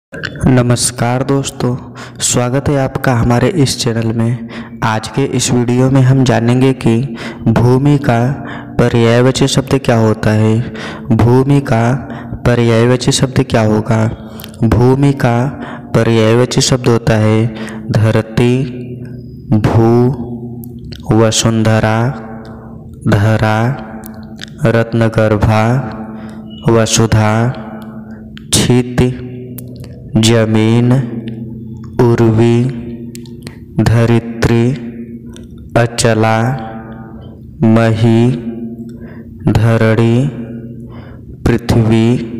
नमस्कार दोस्तों, स्वागत है आपका हमारे इस चैनल में। आज के इस वीडियो में हम जानेंगे कि भूमि का पर्यायवाची शब्द क्या होता है। भूमि का पर्यायवाची शब्द क्या होगा। भूमि का पर्यायवाची शब्द होता है धरती, भू, वसुंधरा, धरा, रत्नगर्भा, वसुधा, क्षिति, जमीन, उर्वी, धरित्री, अचला, मही, धरणी, पृथ्वी,